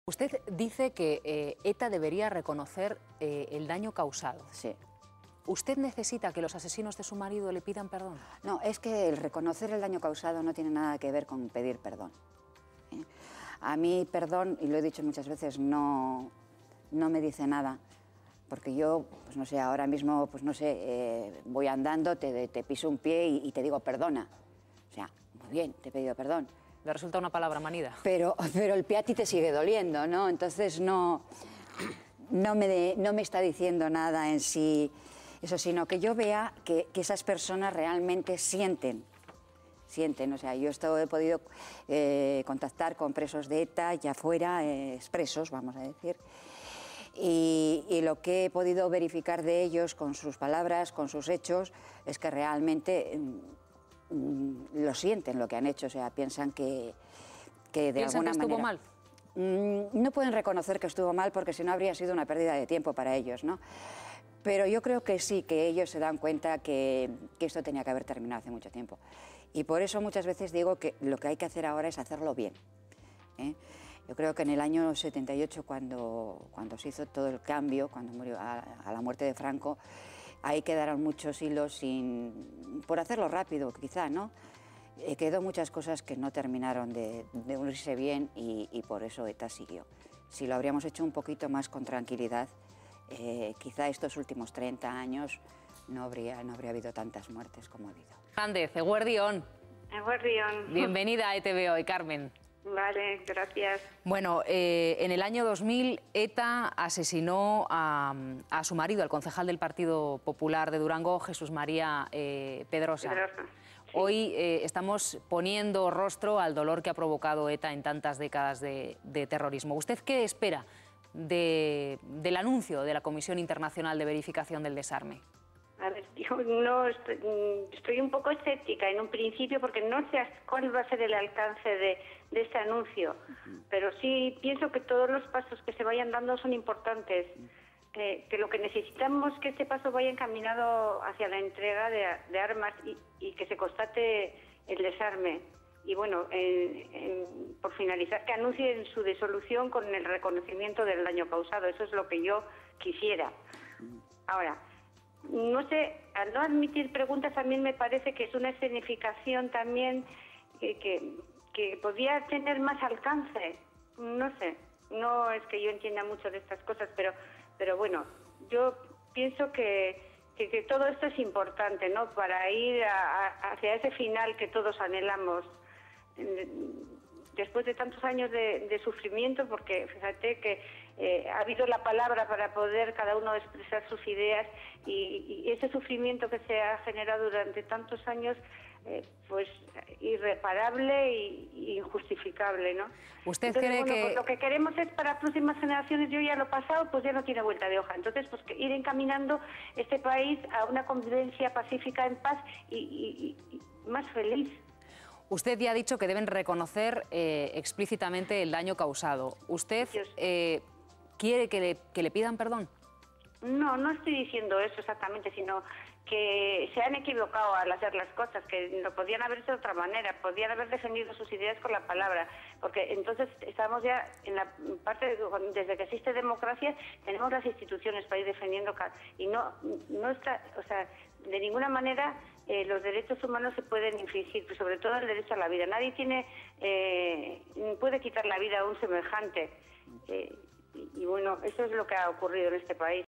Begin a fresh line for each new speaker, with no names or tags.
Usted dice que ETA debería reconocer el daño causado.
Sí.
¿Usted necesita que los asesinos de su marido le pidan perdón?
No, es que el reconocer el daño causado no tiene nada que ver con pedir perdón. A mí perdón, y lo he dicho muchas veces, no me dice nada. Porque yo, pues no sé, ahora mismo, pues no sé, voy andando, te piso un pie y te digo perdona. O sea, muy bien, te he pedido perdón.
Le resulta una palabra manida.
Pero el pie a ti te sigue doliendo, ¿no? Entonces no me está diciendo nada en sí eso, sino que yo vea que esas personas realmente sienten. O sea, yo he podido contactar con presos de ETA, ya fuera, expresos, vamos a decir, y lo que he podido verificar de ellos con sus palabras, con sus hechos, es que realmente lo sienten lo que han hecho, o sea, piensan que de alguna manera...
¿Piensan que estuvo mal?
No pueden reconocer que estuvo mal porque si no habría sido una pérdida de tiempo para ellos, ¿no? Pero yo creo que sí, que ellos se dan cuenta que esto tenía que haber terminado hace mucho tiempo. Y por eso muchas veces digo que lo que hay que hacer ahora es hacerlo bien, ¿eh? Yo creo que en el año 78, cuando se hizo todo el cambio, cuando murió a la muerte de Franco, ahí quedaron muchos hilos por hacerlo rápido, quizá, ¿no? Quedó muchas cosas que no terminaron de unirse bien y por eso ETA siguió. Si lo habríamos hecho un poquito más con tranquilidad, quizá estos últimos 30 años no habría habido tantas muertes como ha habido.
Jández, eguerdión.
Eguerdión.
Bienvenida a ETV Hoy, Carmen.
Vale, gracias.
Bueno, en el año 2000 ETA asesinó a su marido, al concejal del Partido Popular de Durango, Jesús María Pedrosa.
Sí.
Hoy estamos poniendo rostro al dolor que ha provocado ETA en tantas décadas de terrorismo. ¿Usted qué espera del anuncio de la Comisión Internacional de Verificación del Desarme?
A ver, yo no estoy un poco escéptica en un principio porque no sé cuál va a ser el alcance de este anuncio, pero sí pienso que todos los pasos que se vayan dando son importantes, que lo que necesitamos es que este paso vaya encaminado hacia la entrega de armas y que se constate el desarme. Y bueno, por finalizar, que anuncien su disolución con el reconocimiento del daño causado. Eso es lo que yo quisiera. Ahora, no sé, al no admitir preguntas también me parece que es una escenificación también que podría tener más alcance. No sé, no es que yo entienda mucho de estas cosas, pero bueno, yo pienso que todo esto es importante, ¿no? Para ir hacia ese final que todos anhelamos. Después de tantos años de sufrimiento, porque fíjate que ha habido la palabra para poder cada uno expresar sus ideas y ese sufrimiento que se ha generado durante tantos años, pues irreparable e injustificable, ¿no?
¿Usted
Entonces,
cree que...?
Pues lo que queremos es para próximas generaciones, yo ya lo pasado, pues ya no tiene vuelta de hoja. Entonces, pues ir encaminando este país a una convivencia pacífica, en paz y más feliz.
Usted ya ha dicho que deben reconocer explícitamente el daño causado. ¿Usted quiere que le pidan perdón?
No estoy diciendo eso exactamente, sino que se han equivocado al hacer las cosas, que lo podían haber hecho de otra manera, podían haber defendido sus ideas con la palabra, porque entonces estamos ya en la parte, desde que existe democracia, tenemos las instituciones para ir defendiendo, y no está, o sea, de ninguna manera los derechos humanos se pueden infringir, sobre todo el derecho a la vida. Nadie puede quitar la vida a un semejante, y bueno, eso es lo que ha ocurrido en este país.